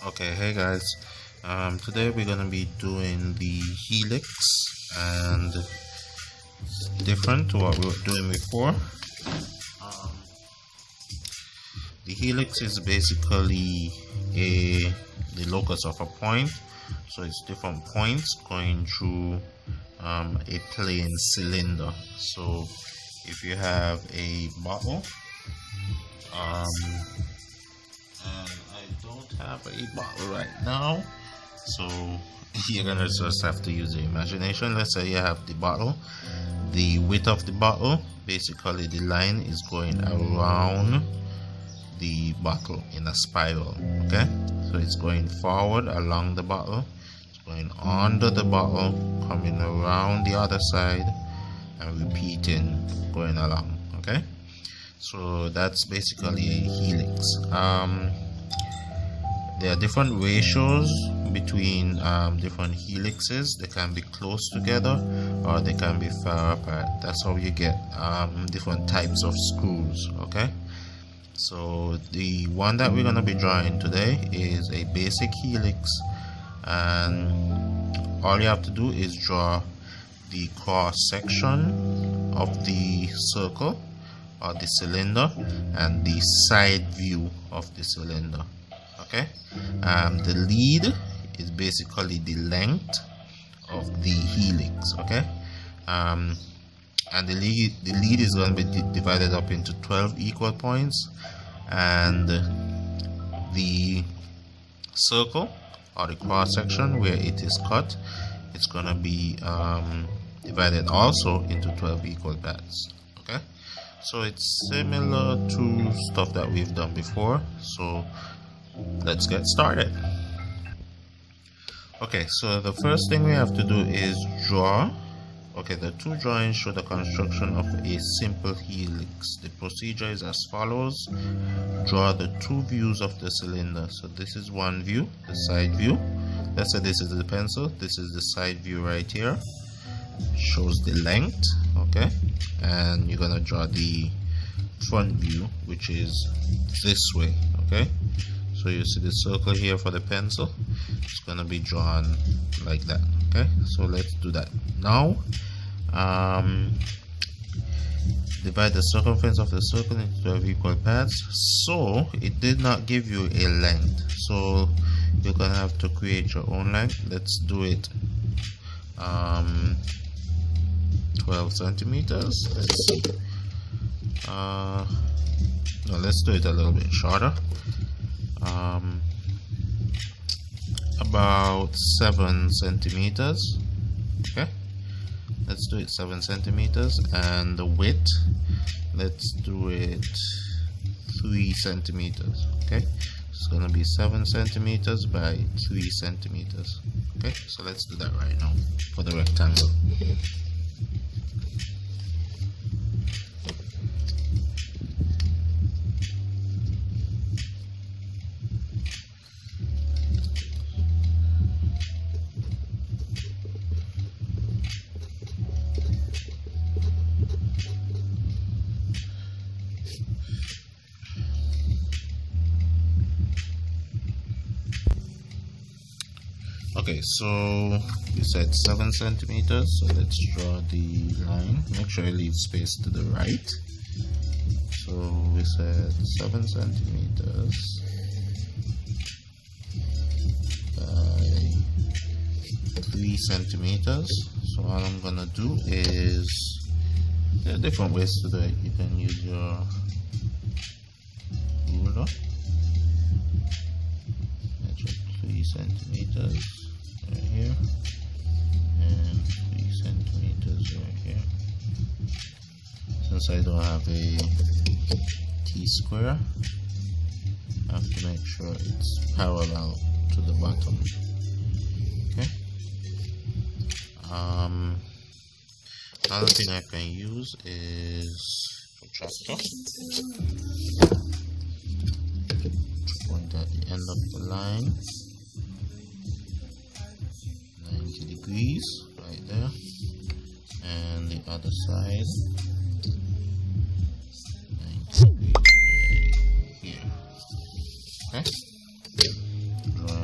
Okay, hey guys. Today we're gonna be doing the helix, and different to what we were doing before. The helix is basically the locus of a point, so it's different points going through a plane cylinder. So if you have a bottle, and I don't have a bottle right now, so you're gonna just have to use your imagination. Let's say you have the bottle, the width of the bottle, basically the line is going around the bottle in a spiral. Okay, so it's going forward along the bottle, it's going under the bottle, coming around the other side, and repeating, going along. Okay, so that's basically a helix. There are different ratios between different helixes. They can be close together or they can be far apart. That's how you get different types of screws. Okay, so the one that we're going to be drawing today is a basic helix, and all you have to do is draw the cross section of the circle or the cylinder and the side view of the cylinder. Okay, the lead is basically the length of the helix. Okay, and the lead is going to be divided up into 12 equal points, and the circle or the cross section where it is cut, it's going to be divided also into 12 equal parts. Okay, so it's similar to stuff that we've done before, so let's get started. Okay, so the first thing we have to do is draw. Okay, the two drawings show the construction of a simple helix. The procedure is as follows. Draw the two views of the cylinder. So this is one view, the side view. Let's say this is the pencil, this is the side view right here. Shows the length. Okay, and you're gonna draw the front view, which is this way. Okay, so you see the circle here for the pencil, it's gonna be drawn like that. Okay, so let's do that now. Divide the circumference of the circle into 12 equal parts. So it did not give you a length, so you're gonna have to create your own length. Let's do it 12 centimeters. Let's see. No, let's do it a little bit shorter. About 7 centimeters. Okay, let's do it 7 centimeters, and the width, let's do it 3 centimeters. Okay, it's gonna be 7 centimeters by 3 centimeters. Okay, so let's do that right now for the rectangle. Okay, so we said 7 centimeters, so let's draw the line. Make sure you leave space to the right. So we said 7 centimeters by 3 centimeters. So all I'm gonna do is, there are different ways to do it. You can use your ruler, measure 3 centimeters right here, and 3 centimeters right here. Since I don't have a T-square, I have to make sure it's parallel to the bottom. Okay. Another thing I can use is protractor. Point at the end of the line, 90 degrees right there, and the other side 90 degrees right here. Okay, draw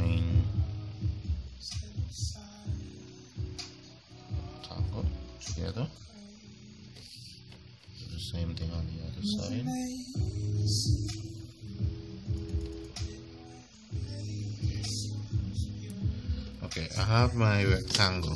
Okay, I have my rectangle.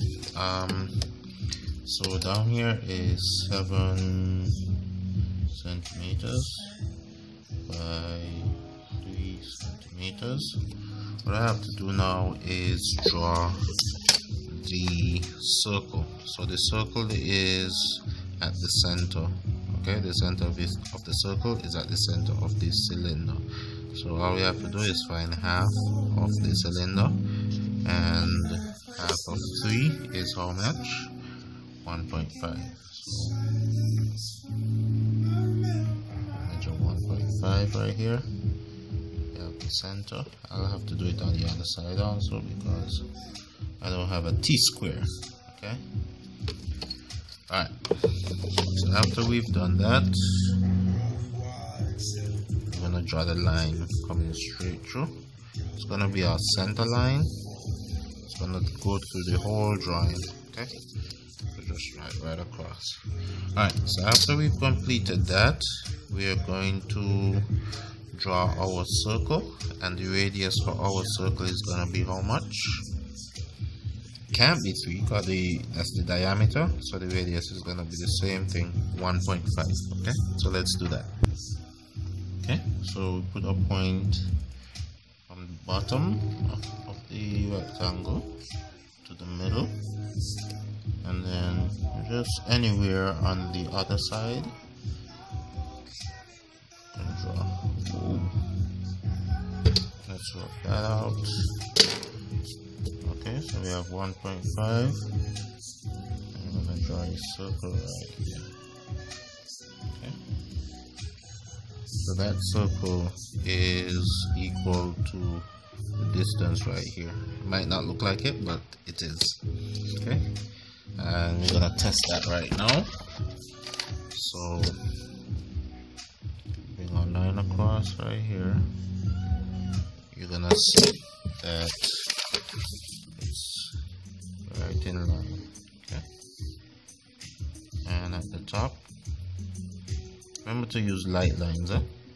So down here is 7 centimeters by 3 centimeters. What I have to do now is draw the circle. So the circle is at the center. Okay, the center of the circle is at the center of this cylinder. So all we have to do is find half of the cylinder, and half of 3 is how much? 1.5. So measure 1.5 right here. We have the center. I'll have to do it on the other side also because I don't have a T-square. Okay. Alright. So after we've done that, we're gonna draw the line coming straight through. It's gonna be our center line. It's gonna go through the whole drawing. Okay. Just right across. Alright, so after we've completed that, we are going to draw our circle, and the radius for our circle is going to be how much? Can't be 3 because that's the diameter, so the radius is going to be the same thing, 1.5. Okay, so let's do that. Okay, so we put a point from the bottom of the rectangle to the middle, and then just anywhere on the other side and draw. Ooh. Let's work that out. Okay, so we have 1.5. I'm gonna draw a circle right here. Okay, so that circle is equal to the distance right here. It might not look like it, but it is. Okay, and we're gonna test that right now. So bring our line across right here. You're gonna see that it's right in line. Okay, and at the top, remember to use light lines.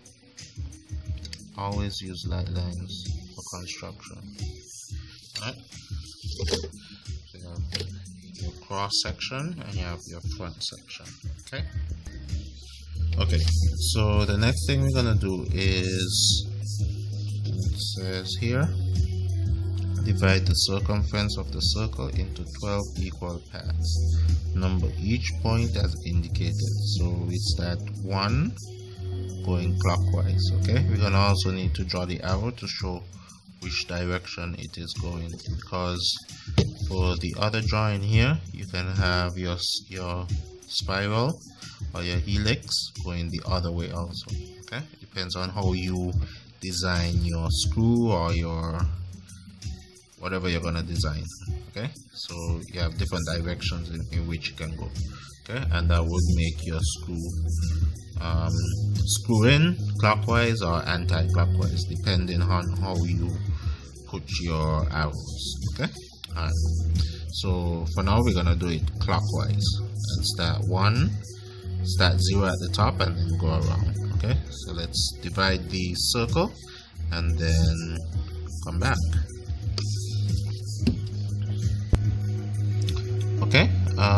Always use light lines for construction. Right? So you have your cross section and you have your front section. Okay. Okay. So the next thing we're gonna do is, it says here, divide the circumference of the circle into 12 equal parts. Number each point as indicated. So we start 1 going clockwise. Okay, we're gonna also need to draw the arrow to show which direction it is going, because for the other drawing here you can have your spiral or your helix going the other way also. Okay, it depends on how you design your screw or your whatever you're gonna design. Okay, so you have different directions in which you can go. Okay, and that would make your screw in clockwise or anti-clockwise depending on how you put your arrows. Okay, alright, so for now we're gonna do it clockwise and start 0 at the top and then go around. Okay, so let's divide the circle and then come back. Okay,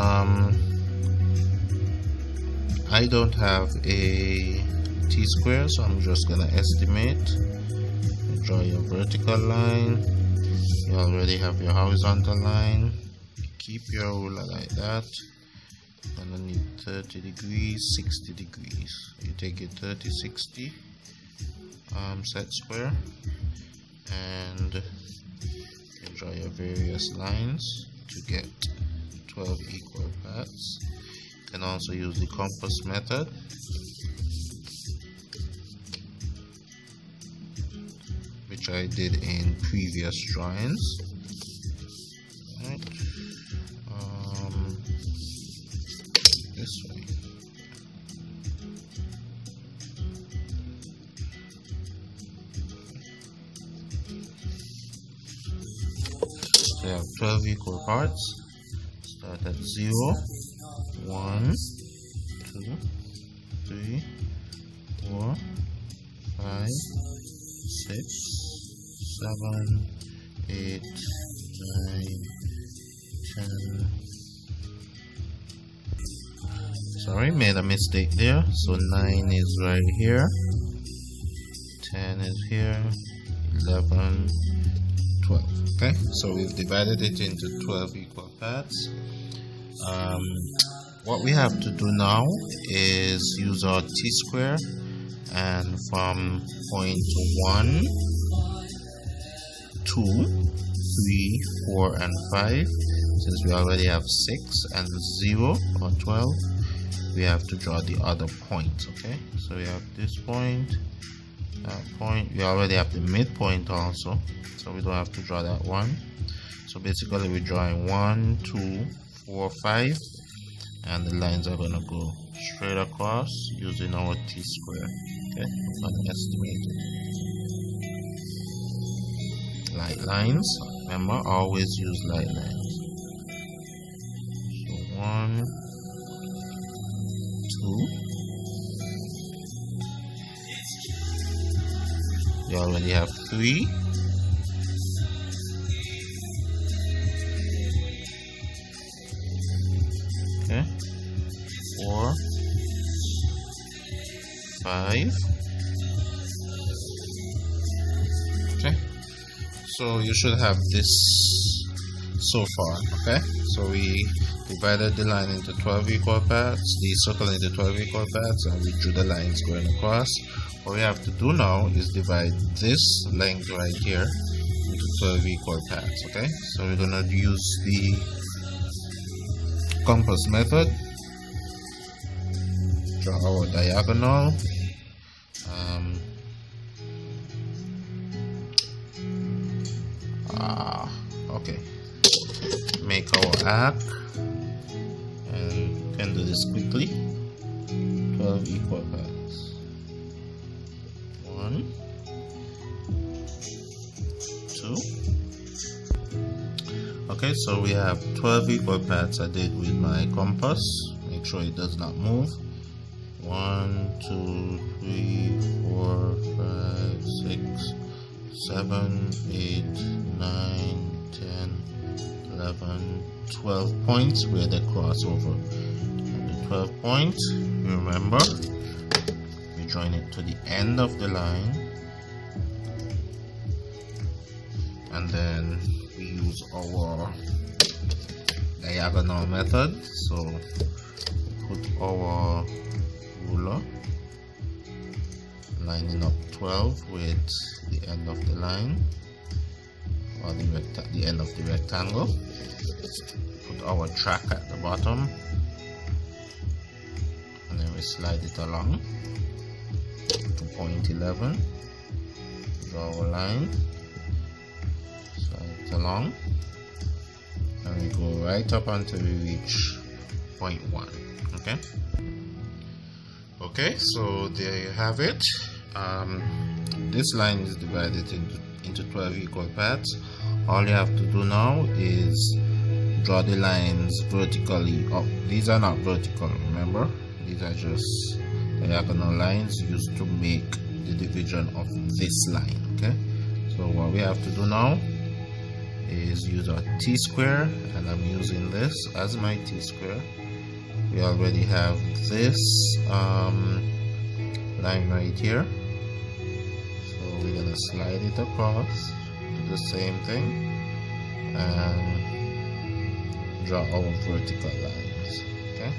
I don't have a T-square, so I'm just gonna estimate. Draw your vertical line. You already have your horizontal line. Keep your ruler like that. You're gonna need 30 degrees, 60 degrees. You take your 30, 60 set square, and you draw your various lines to get 12 equal parts. You can also use the compass method. Which I did in previous drawings. Right. This way. So you have 12 equal parts. Start at 0, 1, 2, 3, 4, 5, 6, 7, 8, 9, 10. Sorry, made a mistake there. So 9 is right here, 10 is here, 11, 12. Okay, so we've divided it into 12 equal parts. What we have to do now is use our t-square, and from point 1, 2, 3, 4, and 5, since we already have 6 and 0 or 12, we have to draw the other point. Okay, so we have this point, that point. We already have the midpoint also, so we don't have to draw that one. So basically we're drawing 1, 2, 4, 5, and the lines are going to go straight across using our t-square. Okay, unestimate it. Light lines, remember, always use light lines. So 1, 2. We already have 3. Okay, 4, 5. Okay, so you should have this so far. Okay, so we divided the line into 12 equal parts, the circle into 12 equal parts, and we drew the lines going across. What we have to do now is divide this length right here into 12 equal parts. Okay, so we're gonna use the compass method. Draw our diagonal. Okay, make our arc, and you can do this quickly. 12 equal parts. 1, 2. Okay, so we have 12 equal parts. I did with my compass. Make sure it does not move. 1, 2, 3, 4, 5, 6, 7, 8, 9, 10, 11, 12 points where they cross over. And the 12 points, remember, we join it to the end of the line, and then we use our diagonal method. So put our ruler lining up 12 with the end of the line, or the end of the rectangle. Put our track at the bottom, and then we slide it along to point 11. Draw our line, slide it along, and we go right up until we reach point 1. Okay. Okay, so there you have it. This line is divided into 12 equal parts. All you have to do now is draw the lines vertically up. These are not vertical, remember, these are just diagonal lines used to make the division of this line. Okay, so what we have to do now is use our t-square, and I'm using this as my t-square. We already have this line right here, so we're gonna slide it across, do the same thing, and draw our vertical lines. Okay,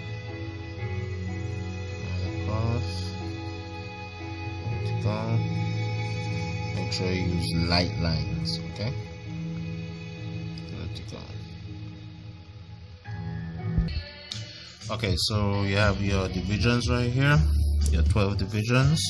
and across, vertical. Make sure you use light lines. Okay, vertical. Okay, so you have your divisions right here, your 12 divisions.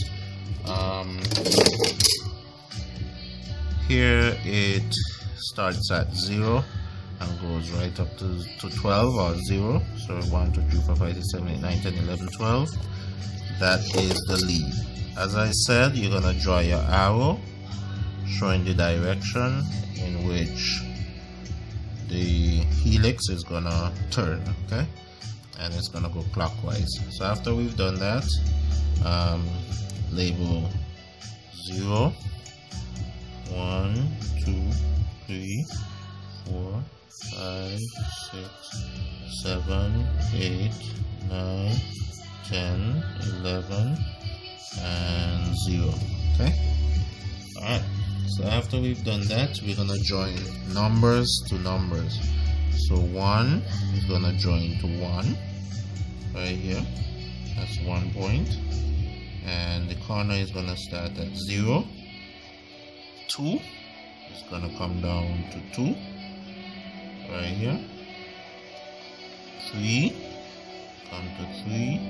Here it starts at 0 and goes right up to 12 or 0. So 1, 2, 3, 4, 5, 6, 7, 8, 9, 10, 11, 12. That is the lead. As I said, you're gonna draw your arrow showing the direction in which the helix is gonna turn. Okay, and it's gonna go clockwise. So after we've done that, label 0, 1, 2, 3, 4, 5, 6, 7, 8, 9, 10, 11, and 0. Okay. Alright. So after we've done that, we're gonna join numbers to numbers. So 1 is gonna join to 1 right here. That's 1 point. And the corner is gonna start at 0. 2 is gonna come down to 2 right here. 3 come to 3.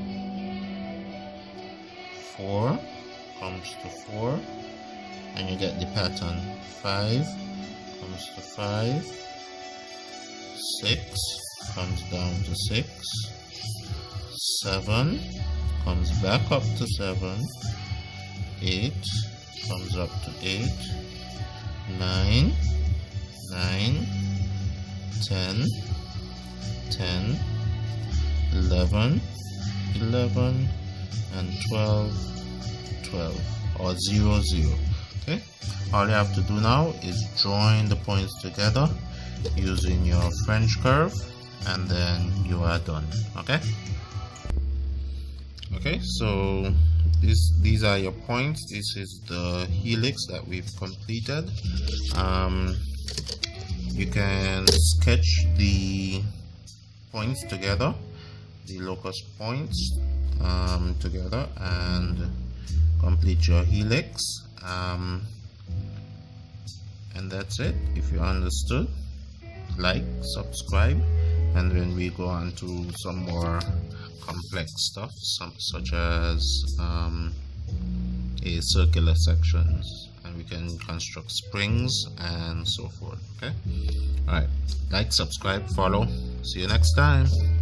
4 comes to 4, and you get the pattern. 5 comes to 5. 6 comes down to 6. 7 comes back up to 7. 8 comes up to 8. 9, 9, 10, 10, 11, 11, and 12, 12, or 0, 0. Okay, all you have to do now is join the points together using your French curve, and then you are done. Okay, so these are your points. This is the helix that we've completed. You can sketch the points together, the locus points together, and complete your helix. And that's it. If you understood, like, subscribe, and when we go on to some more complex stuff, such as a circular sections, and we can construct springs and so forth. Okay, all right, like, subscribe, follow. See you next time.